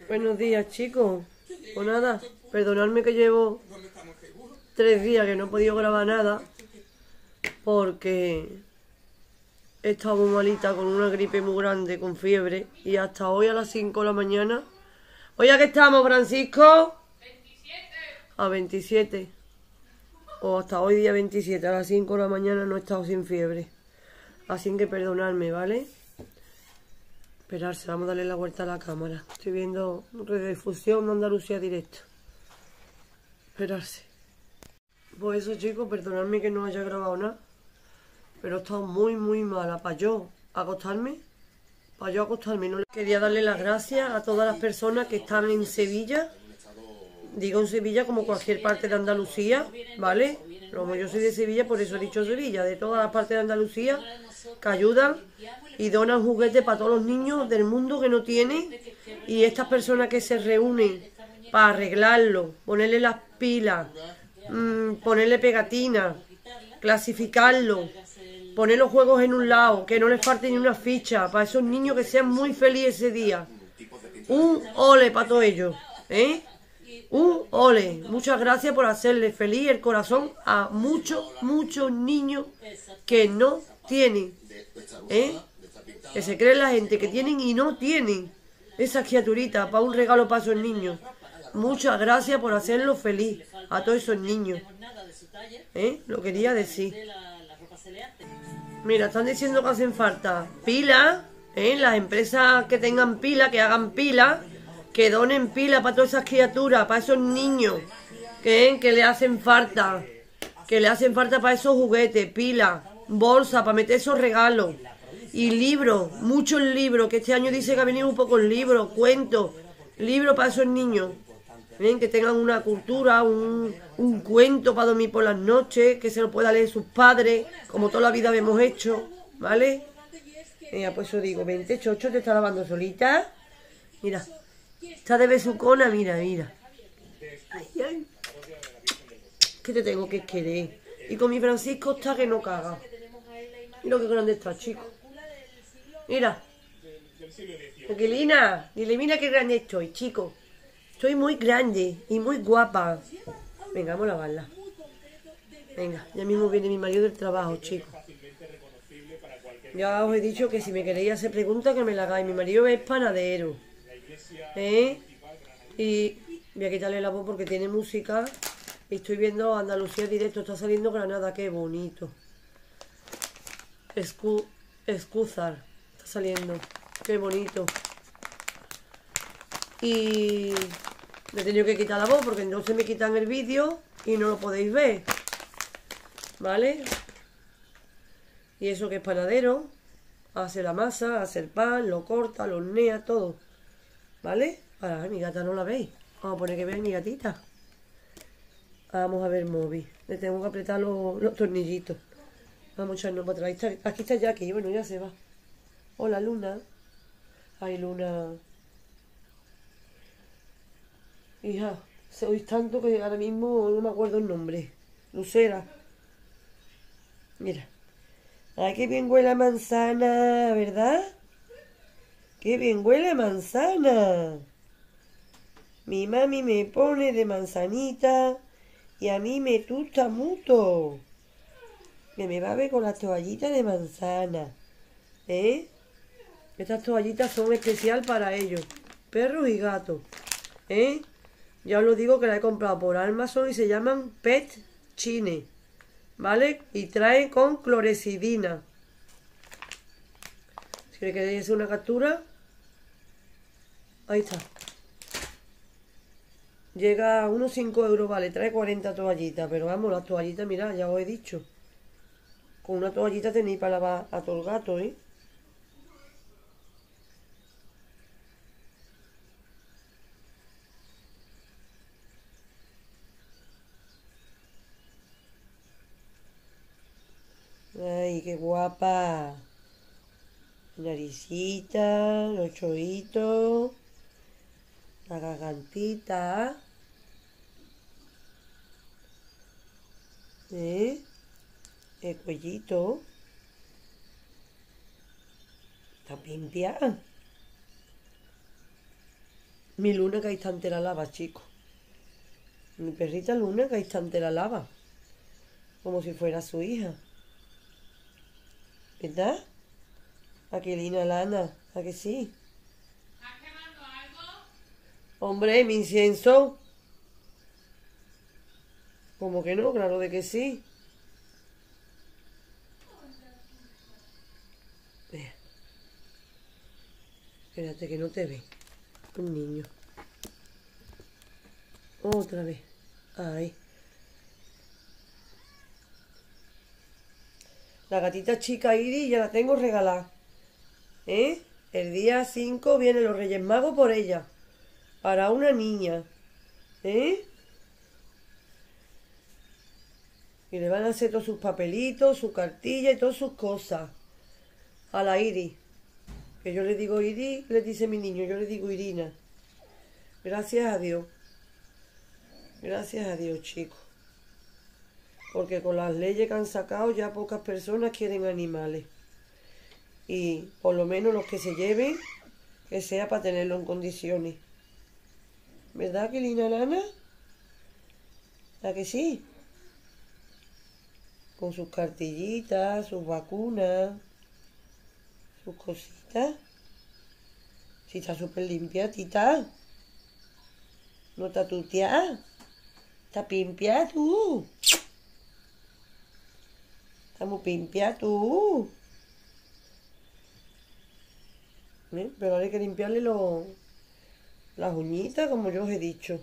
Buenos días, chicos. Pues nada, perdonadme que llevo 3 días que no he podido grabar nada porque he estado muy malita con una gripe muy grande, con fiebre, y hasta hoy a las 5 de la mañana. ¿Hoy a qué estamos, Francisco? 27. A 27. O hasta hoy día 27, a las 5 de la mañana no he estado sin fiebre. Así que perdonadme, ¿vale? Esperarse, vamos a darle la vuelta a la cámara. Estoy viendo redifusión de Andalucía directo. Esperarse. Pues eso, chicos, perdonadme que no haya grabado nada. Pero he estado muy mala. Para yo acostarme. No quería darle las gracias a todas las personas que están en Sevilla. Digo en Sevilla como cualquier parte de Andalucía, ¿vale? Como yo soy de Sevilla, por eso he dicho Sevilla. De todas las partes de Andalucía que ayudan y donan juguetes para todos los niños del mundo que no tienen. Y estas personas que se reúnen para arreglarlo, ponerle las pilas, ponerle pegatinas, clasificarlo, poner los juegos en un lado, que no les falte ni una ficha, para esos niños que sean muy felices ese día. Un ole para todos ellos, ¿eh? Un ole. Muchas gracias por hacerle feliz el corazón a muchos niños que no tienen, ¿eh? Que se creen la gente que tienen y no tienen esas criaturitas para un regalo para esos niños. Muchas gracias por hacerlo feliz a todos esos niños, ¿eh? Lo quería decir. Mira, están diciendo que hacen falta pilas, ¿eh? Las empresas que tengan pilas, que hagan pilas, que donen pilas para todas esas criaturas, para esos niños que le hacen falta, para esos juguetes, pilas, bolsas para meter esos regalos. Y libros, muchos libros, que este año dice que ha venido un poco libros, cuentos, libros para esos niños. ¿Ven? Que tengan una cultura, un cuento para dormir por las noches, que se lo pueda leer sus padres, como toda la vida hemos hecho, ¿vale? Pues yo digo, vente, Chocho, te está lavando solita. Mira, está de besucona, mira. Ay. ¿Qué te tengo que querer? Y con mi Francisco está que no caga. Mira qué grande está, chico. Mira. Aquilina, dile, mira qué grande estoy, chico. Estoy muy grande y muy guapa. Venga, vamos a lavarla. Venga, ya mismo viene mi marido del trabajo, chicos. Ya os he dicho que si me queréis hacer preguntas, que me la hagáis. Mi marido es panadero, ¿eh? Y voy a quitarle la voz porque tiene música. Y estoy viendo Andalucía directo. Está saliendo Granada, qué bonito. Escúzar. Está saliendo. Qué bonito. Y me he tenido que quitar la voz porque entonces me quitan el vídeo y no lo podéis ver, ¿vale? Y eso que es panadero, hace la masa, hace el pan, lo corta, lo hornea, todo, ¿vale? Ahora, mi gata no la veis. Vamos a poner que veáis mi gatita. Vamos a ver el móvil. Le tengo que apretar los tornillitos. Vamos a echarnos para atrás. Aquí está Jackie. Bueno, ya se va. Hola, Luna. Ay, Luna. Hija, sois tanto que ahora mismo no me acuerdo el nombre. Lucera. Mira. Ay, qué bien huele a manzana, ¿verdad? Qué bien huele a manzana. Mi mami me pone de manzanita y a mí me gusta mucho. Que me va a ver con las toallitas de manzana. ¿Eh? Estas toallitas son especial para ellos. Perros y gatos. ¿Eh? Ya os lo digo que la he comprado por Amazon y se llaman Pet Chine, ¿vale? Y trae con clorexidina. Si le queréis hacer una captura, ahí está. Llega a unos 5 euros, vale, trae 40 toallitas, pero vamos, las toallitas, mirad, ya os he dicho. Con una toallita tenéis para lavar a todo el gato, ¿eh? Ay, qué guapa. Naricita, los choitos, la gargantita. ¿Eh? El cuellito. Está limpia. Mi Luna que ahí está ante la lava, chicos. Mi perrita Luna que ahí está ante la lava. Como si fuera su hija. ¿Verdad? Aquilina Lana, ¿a que sí? ¿Estás quemando algo? Hombre, mi incienso. ¿Cómo que no? Claro de que sí. Vea. Espérate que no te ve. Un niño. Otra vez. Ahí. La gatita chica Iris ya la tengo regalada. ¿Eh? El día 5 vienen los Reyes Magos por ella. Para una niña. ¿Eh? Y le van a hacer todos sus papelitos, su cartilla y todas sus cosas. A la Iris. Que yo le digo Iris, le dice mi niño, yo le digo Irina. Gracias a Dios. Gracias a Dios, chicos. Porque con las leyes que han sacado ya pocas personas quieren animales. Y por lo menos los que se lleven, que sea para tenerlo en condiciones. ¿Verdad, Aquilina Lana? ¿A que sí? Con sus cartillitas, sus vacunas, sus cositas. Si está súper limpia, tita. No está tuteada. Está pimpia tú. Está muy pimpia tú. Pero ahora hay que limpiarle las uñitas, como yo os he dicho.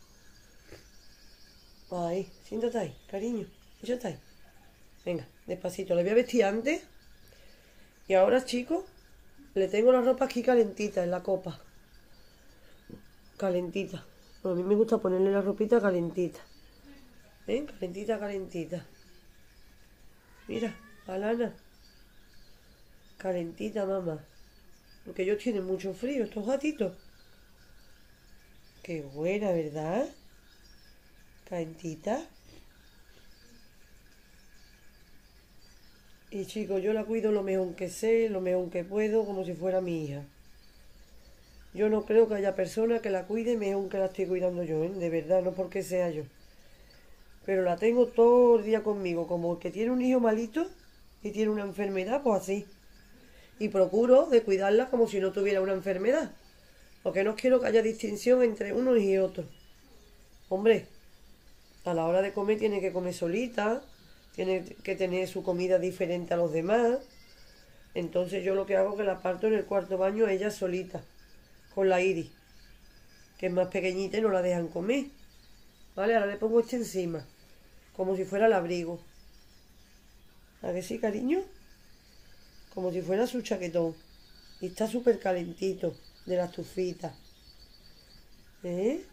Ahí, siéntate ahí, cariño. Échate ahí. Venga, despacito. Le voy a vestir antes. Y ahora, chicos, le tengo la ropa aquí calentita en la copa. Calentita. Bueno, a mí me gusta ponerle la ropita calentita. Calentita, calentita. Mira, Alana. Calentita, mamá. Porque ellos tienen mucho frío, estos gatitos. Qué buena, ¿verdad? Calentita. Y chicos, yo la cuido lo mejor que sé, lo mejor que puedo, como si fuera mi hija. Yo no creo que haya persona que la cuide mejor que la estoy cuidando yo, ¿eh? De verdad, no porque sea yo. Pero la tengo todo el día conmigo, como el que tiene un hijo malito y tiene una enfermedad, pues así. Y procuro de cuidarla como si no tuviera una enfermedad. Porque no quiero que haya distinción entre unos y otros. Hombre, a la hora de comer tiene que comer solita, tiene que tener su comida diferente a los demás. Entonces yo lo que hago es que la parto en el cuarto baño ella solita, con la Iris, que es más pequeñita y no la dejan comer. Vale, ahora le pongo este encima, como si fuera el abrigo. ¿A que sí, cariño? Como si fuera su chaquetón. Y está súper calentito de la estufita. ¿Eh?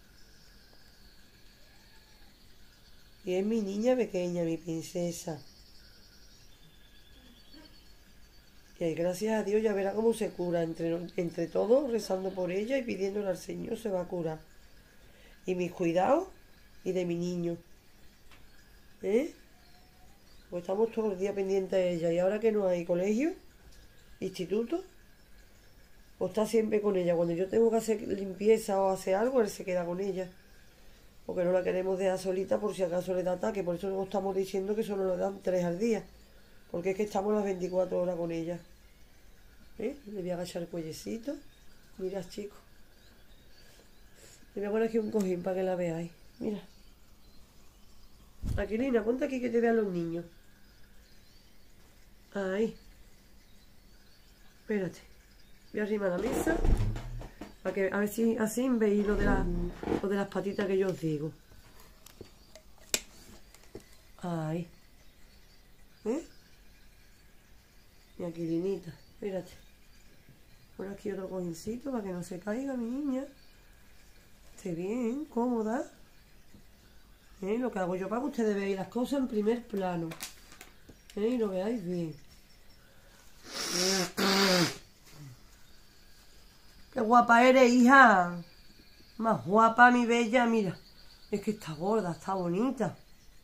Y es mi niña pequeña, mi princesa. Y gracias a Dios ya verá cómo se cura. Entre todos, rezando por ella y pidiéndole al Señor, se va a curar. Y mis cuidados y de mi niño. ¿Eh? Pues estamos todo el día pendientes de ella. Y ahora que no hay colegio, instituto, pues está siempre con ella. Cuando yo tengo que hacer limpieza o hacer algo, él se queda con ella. Porque no la queremos dejar solita por si acaso le da ataque. Por eso nos estamos diciendo que solo le dan 3 al día. Porque es que estamos las 24 horas con ella. Le voy a agachar el cuellecito. Mira, chicos. Le voy a poner aquí un cojín para que la veáis. Mira. Aquilina, ponte aquí que te vean los niños. Ahí. Espérate. Voy a arrimar la mesa. Para que a ver si así veis lo de las patitas que yo os digo. Ahí. Mi Aquilinita. Espérate. Por aquí otro cojincito para que no se caiga mi niña. Esté bien, cómoda. Lo que hago yo para que ustedes veáis las cosas en primer plano. Y lo veáis bien. ¡Qué guapa eres, hija! Más guapa, mi bella, mira. Es que está gorda, está bonita.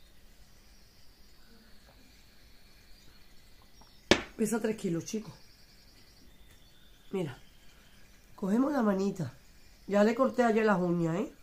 Pesa 3 kilos, chicos. Mira. Cogemos la manita. Ya le corté ayer las uñas, ¿eh?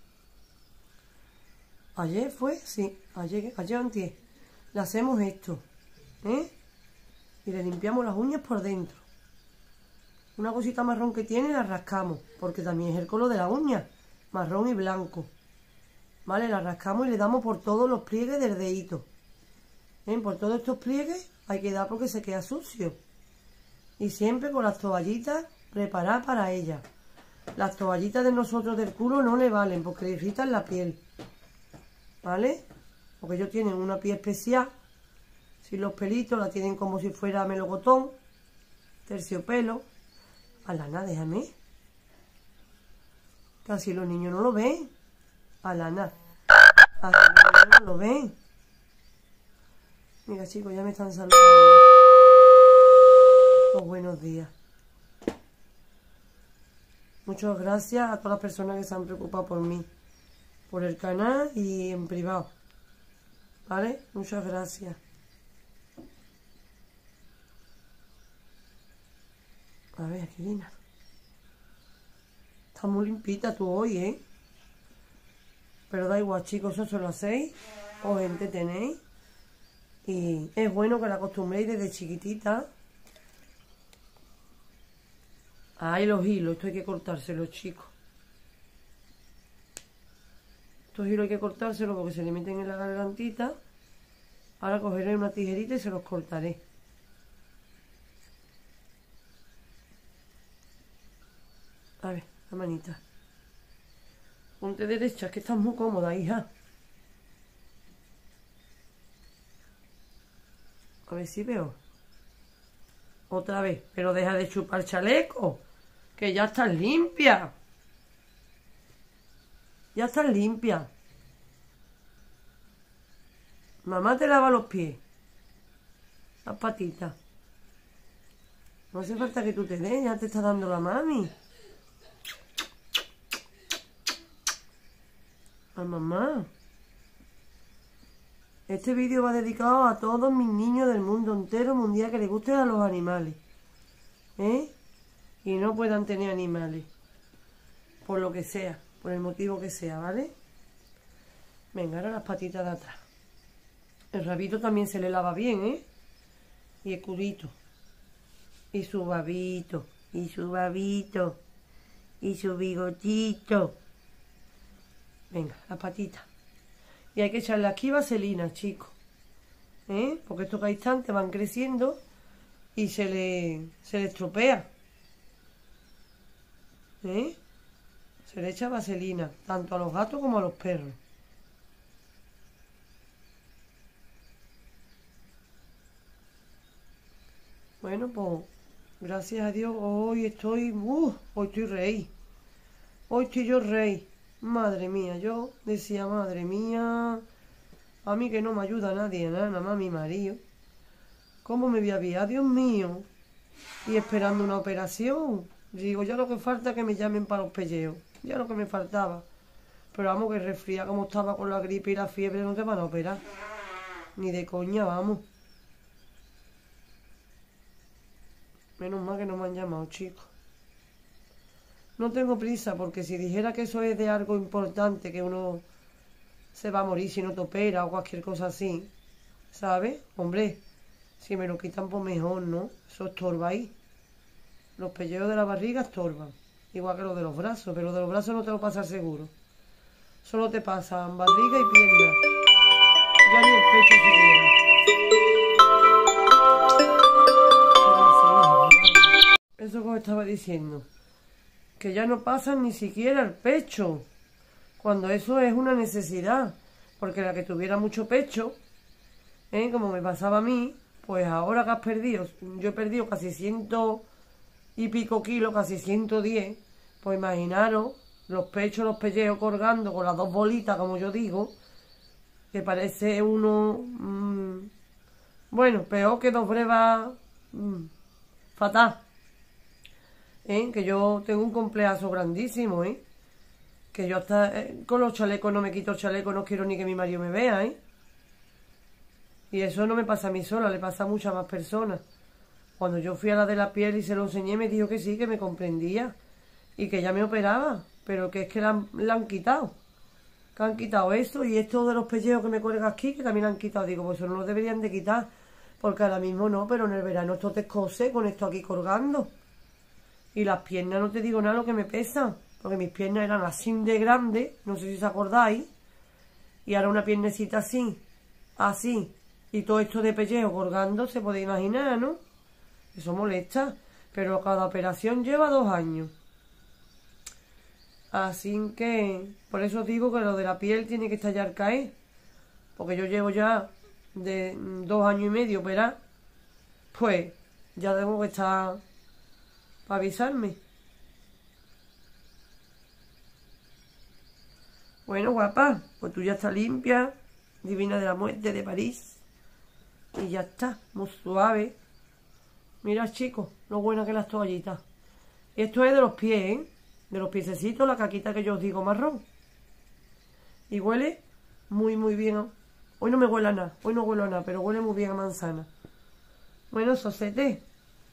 ¿Ayer fue? Sí, ayer antier. Le hacemos esto, ¿eh? Y le limpiamos las uñas por dentro. Una cosita marrón que tiene la rascamos, porque también es el color de la uña, marrón y blanco. ¿Vale? La rascamos y le damos por todos los pliegues del dedito. Por todos estos pliegues hay que dar porque se queda sucio. Y siempre con las toallitas preparadas para ella. Las toallitas de nosotros del culo no le valen porque le irritan la piel. ¿Vale? Porque ellos tienen una piel especial. Sin los pelitos, la tienen como si fuera melocotón, terciopelo. Alana, déjame. Casi los niños no lo ven. Alana. Así los niños no lo ven. Mira, chicos, ya me están saludando. Pues buenos días. Muchas gracias a todas las personas que se han preocupado por mí, por el canal y en privado. ¿Vale? Muchas gracias. A ver, Aquilina. Está muy limpita tú hoy, ¿eh? Pero da igual, chicos, eso lo hacéis o gente tenéis. Y es bueno que la acostumbréis desde chiquitita. Ahí los hilos, esto hay que cortárselos, chicos. Estos hilos hay que cortárselos porque se le meten en la gargantita. Ahora cogeré una tijerita y se los cortaré. A ver, la manita. Ponte derecha, que estás muy cómoda, hija. A ver si veo. Otra vez. Pero deja de chupar chaleco. Que ya estás limpia. Ya estás limpia. Mamá te lava los pies. Las patitas. No hace falta que tú te des, ya te está dando la mami. A mamá. Este vídeo va dedicado a todos mis niños del mundo entero mundial que les gusten a los animales. Y no puedan tener animales. Por lo que sea, por el motivo que sea, ¿vale? Venga, ahora las patitas de atrás. El rabito también se le lava bien, ¿eh? Y el culito. Y su babito. Y su babito. Y su bigotito. Venga, las patitas. Y hay que echarle aquí vaselina, chicos. Porque estos instantes van creciendo y se le estropea. Se le echa vaselina, tanto a los gatos como a los perros. Bueno, pues, gracias a Dios, hoy estoy rey. Hoy estoy yo rey. Madre mía, yo decía, madre mía, a mí que no me ayuda nadie, nada más mi marido. ¿Cómo me voy a aviar? Dios mío. Y esperando una operación. Digo, ya lo que falta es que me llamen para los pelleos. Ya lo que me faltaba. Pero vamos, que resfría como estaba con la gripe y la fiebre, no te van a operar. Ni de coña, vamos. Menos mal que no me han llamado, chicos. No tengo prisa, porque si dijera que eso es de algo importante, que uno se va a morir si no te opera o cualquier cosa así, ¿sabes? Hombre, si me lo quitan, pues mejor, ¿no? Eso estorba ahí. Los pelleos de la barriga estorban. Igual que los de los brazos, pero los de los brazos no te lo pasa seguro. Solo te pasan barriga y pierna. Ya ni el pecho siquiera. Eso que os estaba diciendo. Que ya no pasan ni siquiera el pecho. Cuando eso es una necesidad. Porque la que tuviera mucho pecho, como me pasaba a mí, pues ahora que has perdido, yo he perdido casi 100 y pico kilos, casi 110, pues imaginaros los pechos, los pelleos colgando con las dos bolitas, como yo digo, que parece uno, bueno, peor que dos brevas, fatal. Que yo tengo un complejo grandísimo, que yo hasta con los chalecos no me quito el chaleco, no quiero ni que mi marido me vea, y eso no me pasa a mí sola, le pasa a muchas más personas. Cuando yo fui a la de la piel y se lo enseñé, me dijo que sí, que me comprendía y que ya me operaba, pero que es que la han quitado. Que han quitado esto y esto de los pellejos que me cuelga aquí, que también han quitado. Digo, pues eso no lo deberían de quitar, porque ahora mismo no, pero en el verano esto te cose con esto aquí colgando. Y las piernas, no te digo nada lo que me pesan, porque mis piernas eran así de grandes, no sé si os acordáis, y ahora una piernecita así, así, y todo esto de pellejo colgando, se puede imaginar, ¿no? Eso molesta, pero cada operación lleva 2 años. Así que, por eso digo que lo de la piel tiene que estallar caer, porque yo llevo ya de 2 años y medio, ¿verdad? Pues ya tengo que estar para avisarme. Bueno, guapa, pues tú ya estás limpia, divina de la muerte de París. Y ya está, muy suave. Mira, chicos, lo buena que las toallitas. Esto es de los pies, ¿eh? De los piececitos, la caquita que yo os digo marrón. Y huele muy, muy bien. Hoy no me huele a nada, hoy no huele a nada, pero huele muy bien a manzana. Bueno, sosete.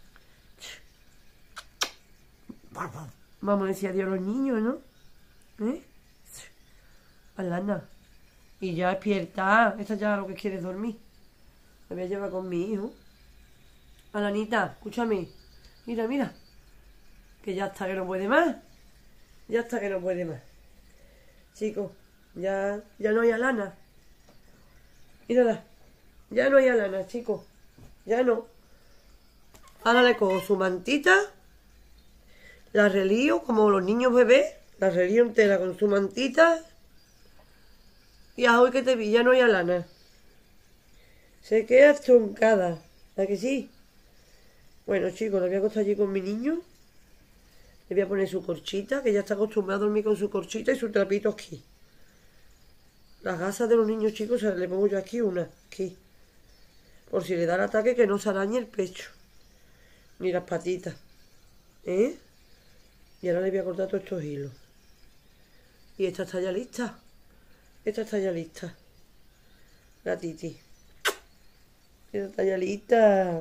Vamos a decir adiós a los niños, ¿no? ¿Eh? Alana. Y ya despierta. Esta ya lo que quiere es dormir. Me voy a llevar con mi hijo. Alanita, escúchame. Mira, mira. Que ya está que no puede más. Ya está que no puede más. Chicos, ya no hay Alana. Mírala. Ya no hay Alana, chicos. Ya no. Ahora le cojo su mantita. La relío como los niños bebés. La relío entera con su mantita. Y a hoy que te vi, ya no hay Alana. Se queda troncada. ¿A que sí? Bueno, chicos, le voy a acostar allí con mi niño. Le voy a poner su corchita, que ya está acostumbrado a dormir con su corchita y su trapito aquí. Las gasas de los niños, chicos, le pongo yo aquí una. Aquí. Por si le da el ataque, que no se arañe el pecho. Ni las patitas. ¿Eh? Y ahora le voy a cortar todos estos hilos. Y esta está ya lista. Esta está ya lista. La Titi. Esta está ya lista.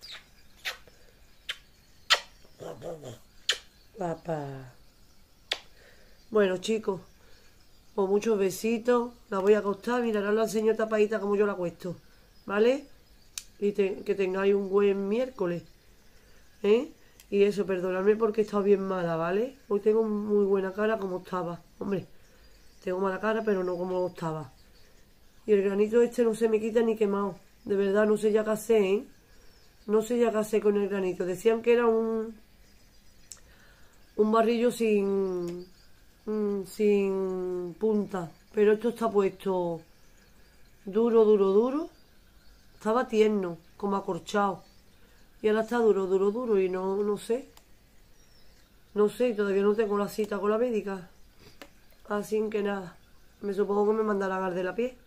Papá. Bueno, chicos. Con muchos besitos. La voy a acostar. Mira, ahora la enseño tapadita como yo la acuesto. ¿Vale? Y que tengáis un buen miércoles. ¿Eh? Y eso, perdonadme porque he estado bien mala, ¿vale? Hoy tengo muy buena cara como estaba. Hombre, tengo mala cara, pero no como estaba. Y el granito este no se me quita ni quemado. De verdad, no sé ya qué hacer, ¿eh? No sé ya qué hacer con el granito. Decían que era un barrillo sin punta. Pero esto está puesto duro, duro, duro. Estaba tierno, como acorchado. Y ahora está duro, duro, duro. Y no sé. No sé, todavía no tengo la cita con la médica. Así que nada. Me supongo que me mandarán a de la piel.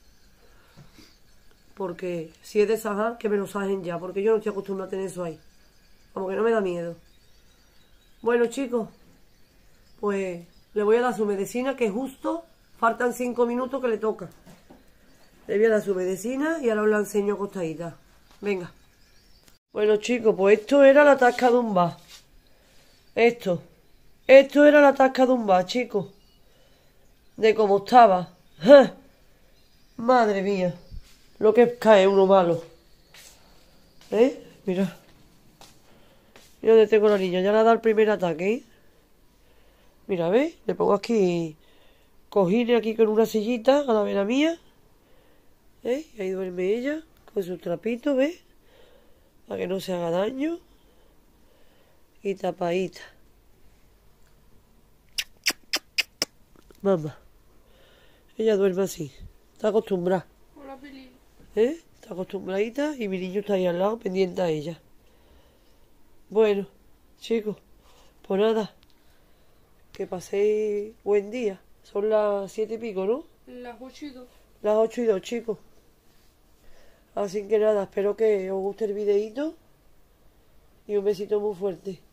Porque si es de sajar, que me lo sajen ya. Porque yo no estoy acostumbrada a tener eso ahí. Como que no me da miedo. Bueno, chicos. Pues le voy a dar su medicina, que justo faltan 5 minutos que le toca. Le voy a dar su medicina y ahora os la enseño acostadita. Venga. Bueno, chicos, pues esto era la tasca de un bar. Esto era la tasca de un bar, chicos. De cómo estaba. ¡Ja! Madre mía. Lo que es cae uno malo. ¿Eh? Mira. Mira dónde tengo la niña. Ya le ha dado el primer ataque, ¿eh? Mira, ¿ves? Le pongo aquí cojines aquí con una sillita a la vera mía. ¿Eh? Y ahí duerme ella con su trapito, ¿ves? Para que no se haga daño. Y tapadita. Mamá. Ella duerme así. Está acostumbrada. Hola, Pili. ¿Eh? Está acostumbradita y mi niño está ahí al lado pendiente a ella. Bueno, chicos, pues nada. Que paséis buen día. Son las 7 y pico, ¿no? Las 8:02. Las 8:02, chicos. Así que nada, espero que os guste el videíto. Y un besito muy fuerte.